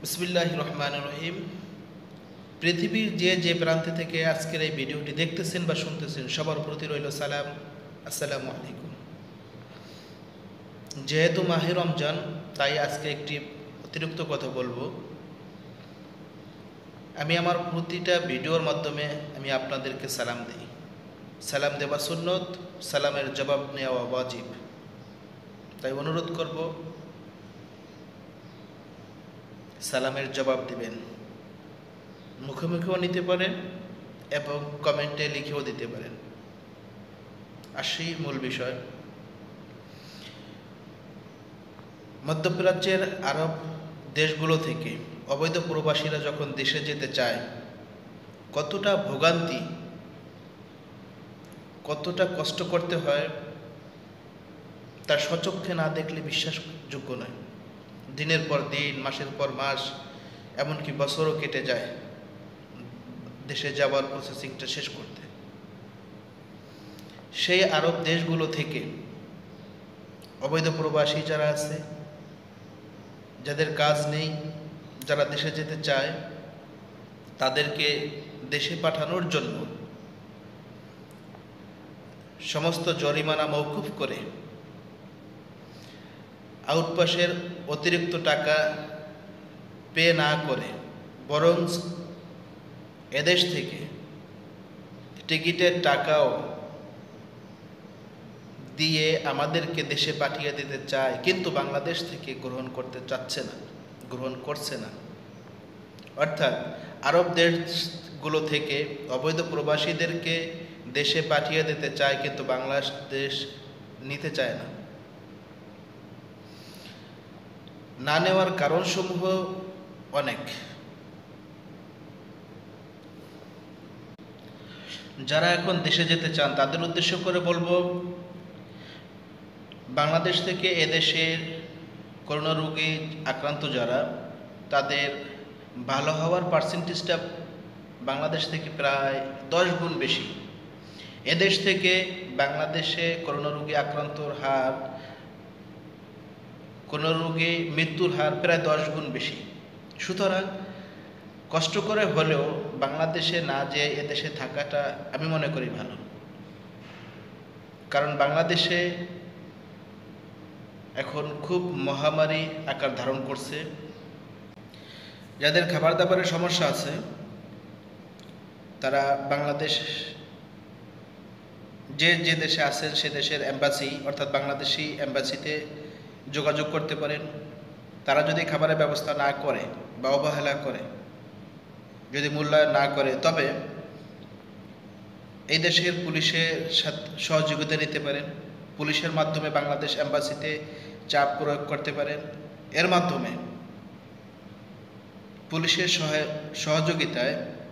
বিসমিল্লাহির রহমানির রহিম। পৃথিবীর যে প্রান্তে থেকে আজকের এই ভিডিওটি দেখতেছেন বা শুনতেছেন সবার প্রতি রইল সালাম, আসসালামু আলাইকুম। যেহেতু মাহে রমজান, তাই আজকে একটি অতিরিক্ত কথা বলবো। আমি আমার প্রতিটা ভিডিওর মাধ্যমে আমি আপনাদেরকে সালাম দিই। সালাম দেওয়া সুন্নত, সালামের জবাব নেওয়া ওয়াজিব। তাই অনুরোধ করব, সালামের জবাব দিবেন। মুখে মুখেও নিতে পারেন এবং কমেন্টে লিখেও দিতে পারেন। আসি মূল বিষয়। মধ্যপ্রাচ্যের আরব দেশগুলো থেকে অবৈধ প্রবাসীরা যখন দেশে যেতে চায়, কতটা ভোগান্তি, কতটা কষ্ট করতে হয় তার স্বচক্ষে না দেখলে বিশ্বাসযোগ্য নয়। দিনের পর দিন, মাসের পর মাস, এমনকি বছরও কেটে যায় দেশে যাওয়ার প্রসেসিংটা শেষ করতে। সেই আরব দেশগুলো থেকে অবৈধ প্রবাসী যারা আছে, যাদের কাজ নেই, যারা দেশে যেতে চায়, তাদেরকে দেশে পাঠানোর জন্য সমস্ত জরিমানা মওকুফ করে আউটপাসের অতিরিক্ত টাকা পে না করে বরং এদেশ থেকে টিকিটের টাকাও দিয়ে আমাদেরকে দেশে পাঠিয়ে দিতে চায়, কিন্তু বাংলাদেশ থেকে গ্রহণ করতে চাচ্ছে না, গ্রহণ করছে না। অর্থাৎ আরব দেশগুলো থেকে অবৈধ প্রবাসীদেরকে দেশে পাঠিয়ে দিতে চায়, কিন্তু বাংলাদেশ নিতে চায় না। না নেওয়ার কারণসমূহ অনেক। যারা এখন দেশে যেতে চান তাদের উদ্দেশ্য করে বলবো, বাংলাদেশ থেকে এদেশের করোনা রোগে আক্রান্ত যারা, তাদের ভালো হওয়ার পার্সেন্টেজটা বাংলাদেশ থেকে প্রায় 10 গুণ বেশি। এদেশ থেকে বাংলাদেশে করোনা রোগে আক্রান্তর হার, করোনা রোগে মৃত্যুর হার প্রায় 10 গুণ বেশি। সুতরাং কষ্ট করে হলেও বাংলাদেশে না যেয়ে এদেশে থাকাটা আমি মনে করি ভালো। কারণ বাংলাদেশে এখন খুব মহামারী আকার ধারণ করছে। যাদের খাবার দাবারের সমস্যা আছে, তারা বাংলাদেশ যে দেশে আছেন সে দেশের এম্বাসি অর্থাৎ বাংলাদেশি এম্বাসিতে যোগাযোগ করতে পারেন। তারা যদি খাবারের ব্যবস্থা না করে বা অবহেলা করে, যদি মূল্যায়ন না করে, তবে এই দেশের পুলিশের সহযোগিতা নিতে পারেন। পুলিশের মাধ্যমে বাংলাদেশ এম্বাসিতে চাপ প্রয়োগ করতে পারেন। এর মাধ্যমে পুলিশের সহযোগিতায়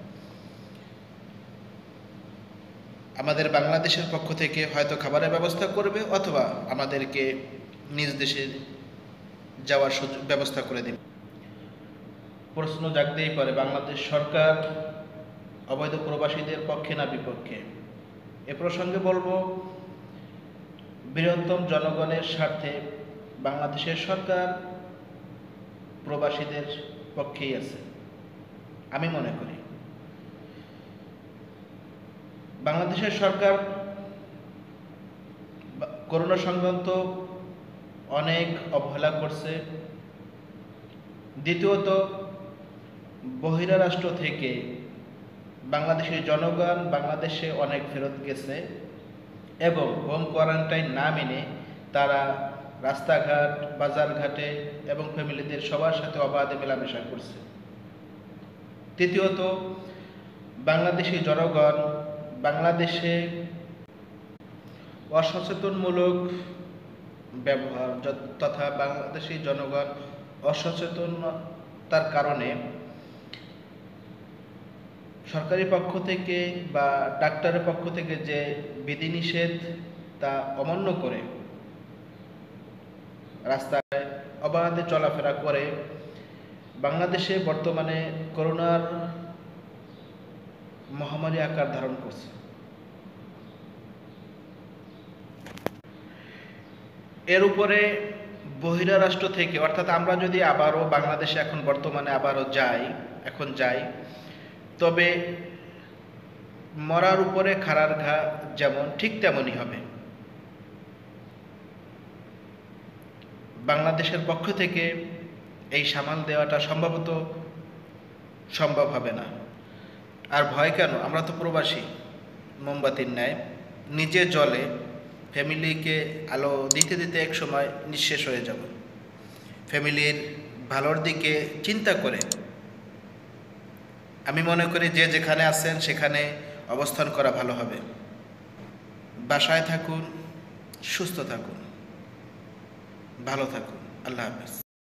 আমাদের বাংলাদেশের পক্ষ থেকে হয়তো খাবারের ব্যবস্থা করবে, অথবা আমাদেরকে নিজ দেশে যাওয়ার ব্যবস্থা করে দেবে। প্রশ্ন জাগতেই পারে, বাংলাদেশ সরকার অবৈধ প্রবাসীদের পক্ষে না বিপক্ষে? এ প্রসঙ্গে বলবো, বৃহত্তম জনগণের স্বার্থে বাংলাদেশের সরকার প্রবাসীদের পক্ষেই আছে আমি মনে করি। বাংলাদেশের সরকার করোনা সংক্রান্ত অনেক অবহেলা করছে। দ্বিতীয়ত, বহিরারাষ্ট্র থেকে বাংলাদেশের জনগণ বাংলাদেশে অনেক ফেরত গেছে এবং হোম কোয়ারেন্টাইন না মেনে তারা রাস্তাঘাট, বাজারঘাটে এবং ফ্যামিলিদের সবার সাথে অবাধে মেলামেশা করছে। তৃতীয়ত, বাংলাদেশি জনগণ বাংলাদেশে অসচেতনমূলক ব্যবহার তথা বাংলাদেশি জনগণ অসচেতনতার কারণে সরকারি পক্ষ থেকে বা ডাক্তারের পক্ষ থেকে যে বিধিনিষেধ তা অমান্য করে রাস্তায় অবাধে চলাফেরা করে বাংলাদেশে বর্তমানে করোনার মহামারী আকার ধারণ করছে। এর উপরে বহিরারাষ্ট্র থেকে, অর্থাৎ আমরা যদি আবারও বাংলাদেশে এখন বর্তমানে আবারও যাই, তবে মরার উপরে খাড়ার ঘা যেমন ঠিক তেমনই হবে। বাংলাদেশের পক্ষ থেকে এই সামাল দেওয়াটা সম্ভবত সম্ভব হবে না। আর ভয় কেন? আমরা তো প্রবাসী, মোমবাতির ন্যায় নিজে জ্বলে ফ্যামিলিকে আলো দিতে দিতে এক সময় নিঃশেষ হয়ে যাব। ফ্যামিলির ভালোর দিকে চিন্তা করে আমি মনে করি যে যেখানে আছেন সেখানে অবস্থান করা ভালো হবে। বাসায় থাকুন, সুস্থ থাকুন, ভালো থাকুন। আল্লাহ হাফেজ।